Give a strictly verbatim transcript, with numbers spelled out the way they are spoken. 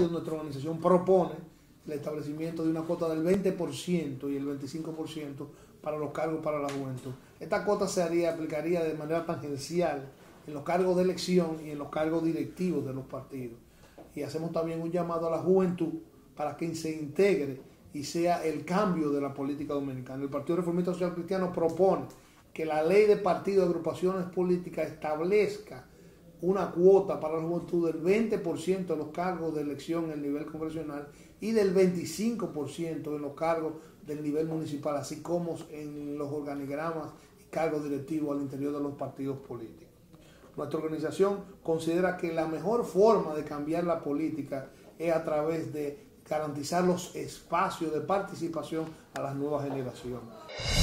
partido, nuestra organización propone el establecimiento de una cuota del veinte por ciento y el veinticinco por ciento para los cargos para la juventud. Esta cuota se haría, aplicaría de manera tangencial en los cargos de elección y en los cargos directivos de los partidos. Y hacemos también un llamado a la juventud para que se integre y sea el cambio de la política dominicana. El Partido Reformista Social Cristiano propone que la ley de partidos y agrupaciones políticas establezca una cuota para la juventud del veinte por ciento en los cargos de elección en el nivel congresional y del veinticinco por ciento en los cargos del nivel municipal, así como en los organigramas y cargos directivos al interior de los partidos políticos. Nuestra organización considera que la mejor forma de cambiar la política es a través de garantizar los espacios de participación a las nuevas generaciones.